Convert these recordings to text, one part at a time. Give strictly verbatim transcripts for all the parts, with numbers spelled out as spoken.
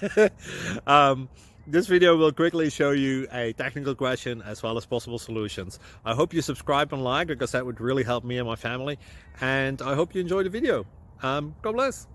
um, this video will quickly show you a technical question as well as possible solutions. I hope you subscribe and like, because that would really help me and my family. And I hope you enjoy the video. Um, God bless.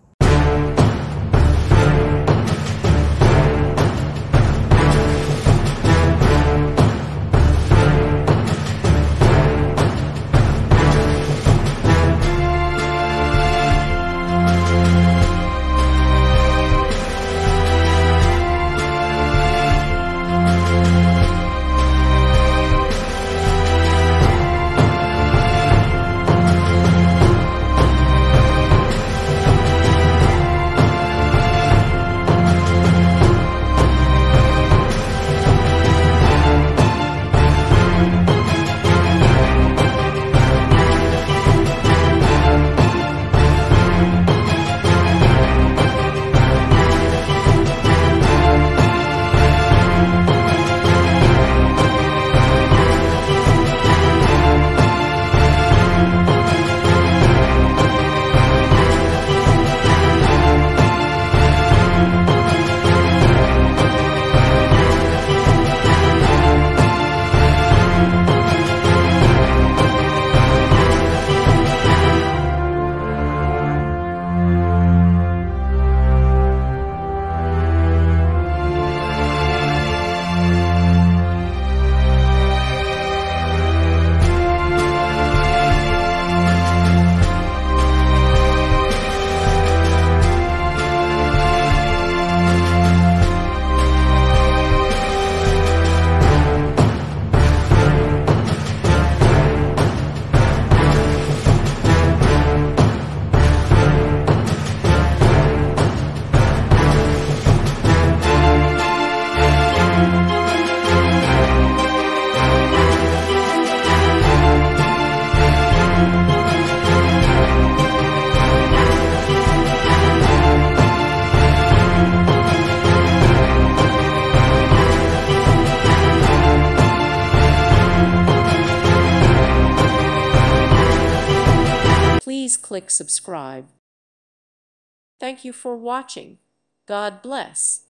Please click subscribe. Thank you for watching. God bless.